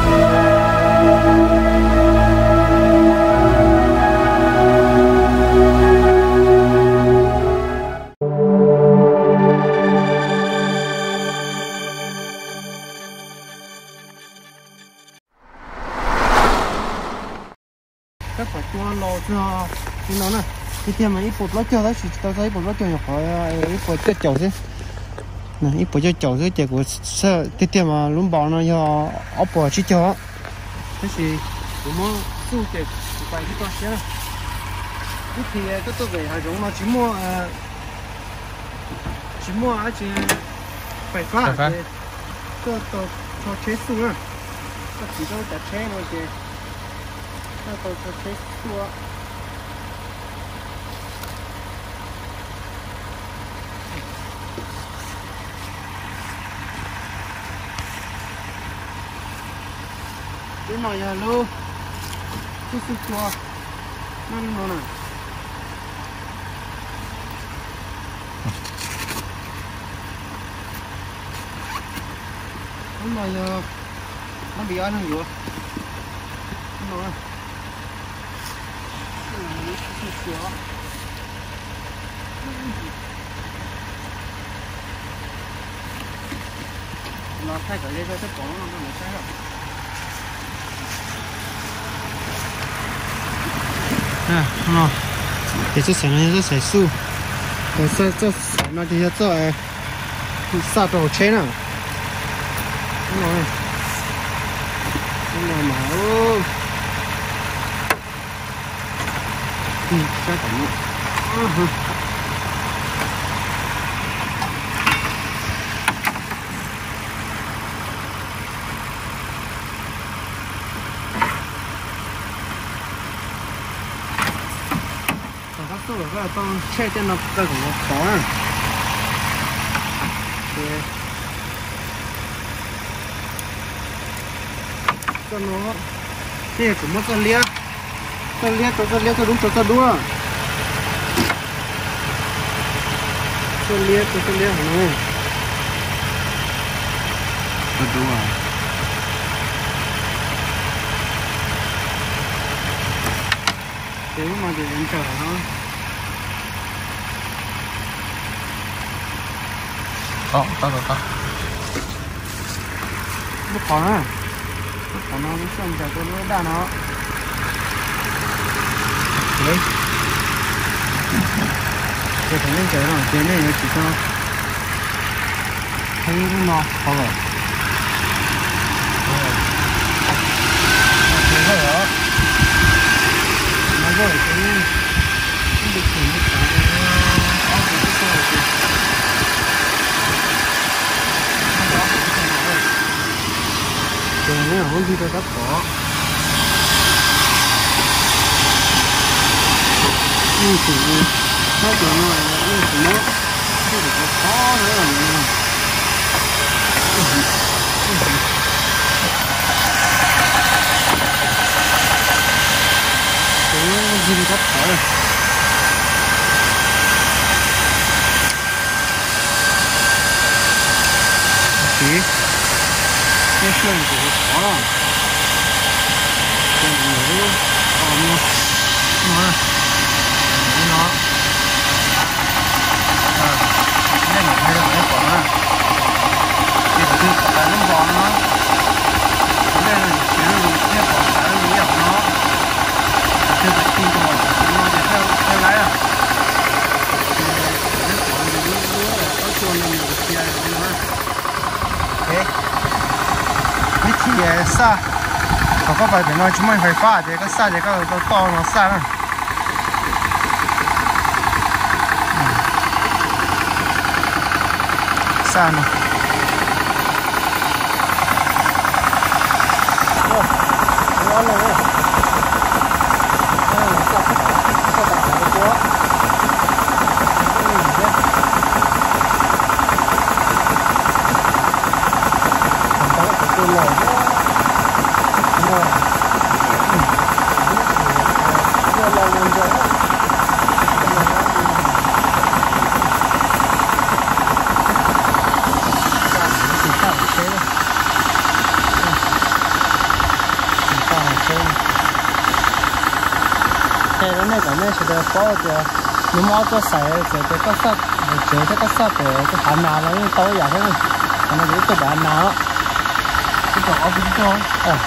các quả chua lò cho nó nè cái tiền mà ít bột lót cho đó chỉ tao thấy bột lót cho nhỏ khỏi ít bột cho chậu chứ nè ít bột cho chậu chứ chè của sợ cái tiền mà luôn bảo nó cho ốp bò chỉ cho thế thì cũng mua su chè vài cái con chứ cái thì cái tôi về hải giống nó chỉ mua ở trên phải phát cho chế su nữa cái chỉ đâu chặt chế thôi chứ tôi cho chế su cái này là lô chút chua nó nè cái này nó bị ăn không vậy nó nè chút chua nó thay cái đây cho bóng nó sai rồi à nó thì sẽ sáng nó sẽ su còn sẽ nó thì sẽ cho sa đồ chế nào rồi mà ô cái cảnh tôi là con che cho nó cái của nó khó à cho nó thế cũng mất con lia tôi đúng cho đua tôi lia hả nó tôi đua thế mà để em chờ nó có nó khó à nó xem cho tôi nó đa nó đấy cái thằng lên trời rồi cái này nó chỉ cho thấy nó khó rồi nó rồi cái được thử một cái này không gì tôi rất khó như chủ nó kiểu này như chủ nó cái được khó nữa là cái gì rất khó rồi cái sườn của nó khó lắm cái này nó đây là thay đổi của nó thì cái nó bò nó đây là cái bỏ cái lý của nó theo cái tin của nó theo lái à nó chuồn lên một kia nó thế cái gì xa còn có phải để nó chúng mình phải pha để cái xa để cái to nó xa nữa xa nữa ngon rồi xe nó này còn này sẽ được có được nếu mà có xài sẽ được có sắt chế cho có sắt để cái hàng nào nó tối vậy thôi nó bị cái đạn nào cái chỗ ở bên trong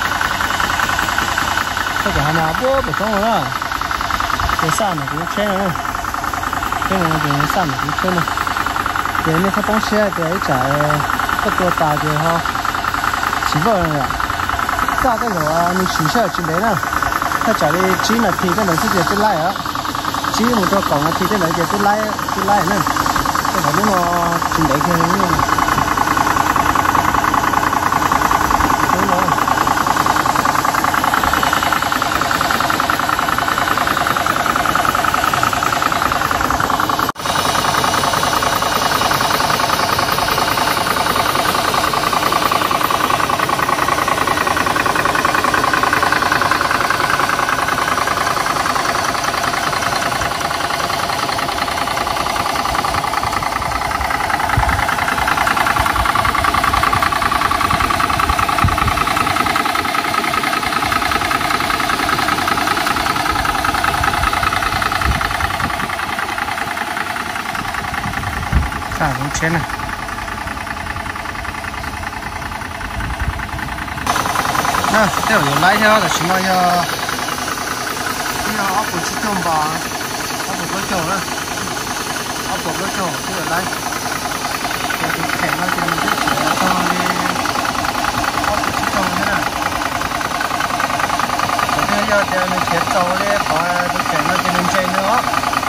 cái hàng nào bố bị không rồi cái sắt này cũng chế nữa cái này cái sắt này cũng chế nữa cái nàyเขาต้องเชื่อเดี๋ยวจ่ายก็ตัวตายเดี๋ยวเขา起不了呀大概有啊你取消之类的他จ่ายเลยจีนาทีก็เลยที่จะไปไล่อะจีมันตัวก่อนนาทีก็เลยจะไปไล่นั่นก็แบบนี้มันจีไหนแค่นี้cũng chết này nè tiếp tục lấy theo là chúng nó cho bây giờ áp dụng trong bò áp dụng cái chỗ đó áp dụng cái chỗ tiếp tục lấy rồi thì khẽ nó thì mình sẽ cho đi áp dụng trong thế này rồi bây giờ thì mình sẽ trâu đi khỏi thì khẽ nó thì mình chạy nữa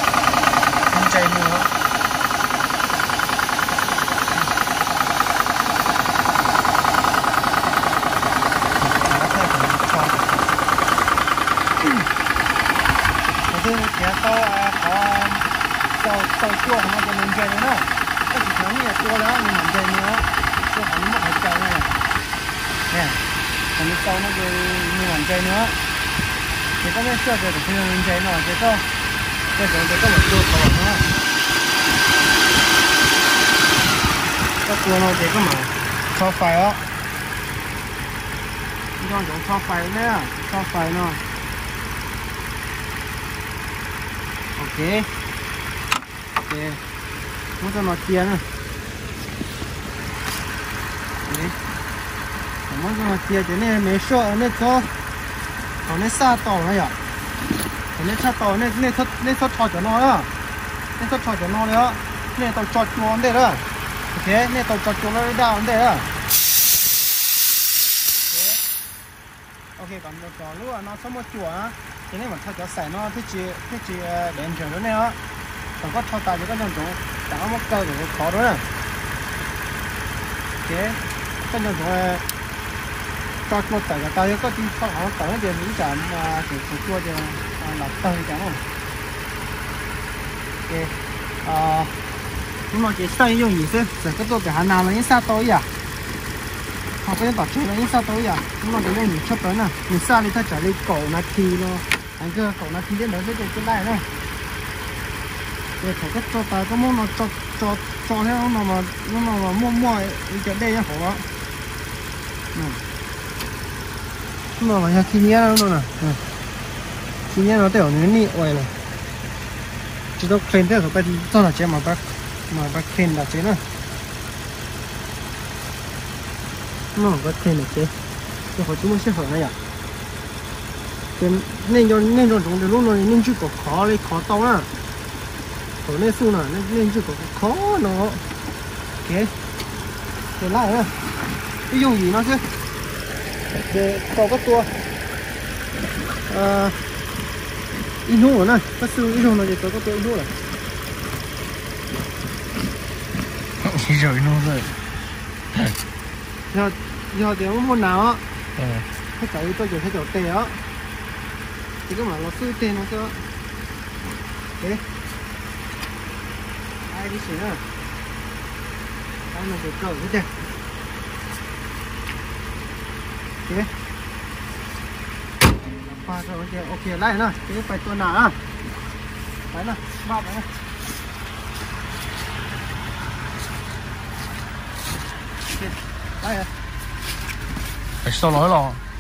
kéo to to chua nóจะมันเจนนะก็สิครั้งนี้ตัวแล้วมันเจนเนาะตัวของมันหายใจเนี่ยอันนี้โตnóจะมันเจนเนาะเดี๋ยวก็ไม่เชื่อเดี๋ยวจะมันเจนเนาะเดี๋ยวก็หมดตัวเขาเนาะก็ตัวเราเดี๋ยวก็มาชอบไฟอ่ะที่ต้องชอบไฟเนี่ยชอบไฟเนาะok muốn cho nó chia nữa muốn cho nó chia thế này mấy số này cho còn này xa tàu này à còn này xa tàu này thoát cho nó á này thoát cho nó đấy á này tàu chọt chuồn đây đó ok này tàu chọt chuồn nó đào đây đó ok còn nó lúc nó xong một chuột á cái này mà thay cho xài nó thích chị đèn trường đó nè á còn có thao tài cho các nhân chủ đã mất cơ của khó đó nè ok các nhân chủ cho một tờ tao có tin không họ tờ nó tiền những chạm mà chỉ chua cho lọc tơi chẳng không ok nhưng mà chỉ xây dùng gì chứ giờ cái tôi cái hàng nào là những sao tối à họ có những tỏ chuyện là những sao tối à nhưng mà cái này mình chấp tới nè mình sao đi ta trả đi cổ là thì nó anh cơ cậu nó thì đến đấy cái này này để thằng cái cho ta có muốn nó cho theo nó mà mua cái đây nhá hổ nó là khi nhé nó nè khi nhé nó đều như nị oi này chỉ có khen thế rồi bên cho là chế mà bác khen là chế nữa nó có khen là chế cái họ chúng mình sẽ hỏi này à nên cho chúng để lúc này nên chưa có khó lấy khó to á ở đây su nào nên chưa có khó nó ok để lại nữa cái dùng gì nó chứ để có cái tua in hú này cái su in hú này để có cái tua in hú này rồi in hú rồi giờ để muốn nào á cái cái tôi chỉ thấy chỗ tè á thì cái mà nó sư tên nó cho ok ai đi xỉa ai mà được cầu thế ok pha rồi ok lại nữa cái phải tuần nào á phải nè ba phải nè ok lại rồi phải sau nói lo